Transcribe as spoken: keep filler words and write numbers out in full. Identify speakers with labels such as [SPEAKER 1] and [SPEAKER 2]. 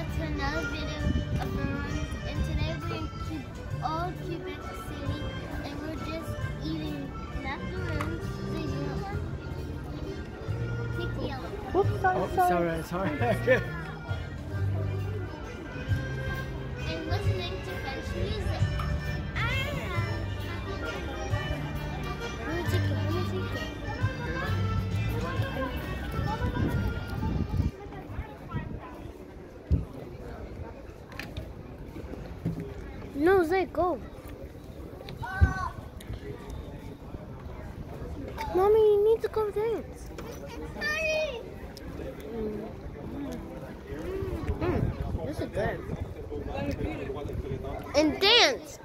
[SPEAKER 1] back to another video of Veronica, and today we're in Q Old Quebec City, and we're just eating macaroons. So you know, take the yellow.
[SPEAKER 2] Whoops, sorry,
[SPEAKER 3] Oh,
[SPEAKER 2] sorry.
[SPEAKER 3] sorry, sorry.
[SPEAKER 1] And listening to French music. Ah! Let me take it, let me take it. No, Zay, go. Mommy, you need to go dance. Mm. Mm. This is good. And dance.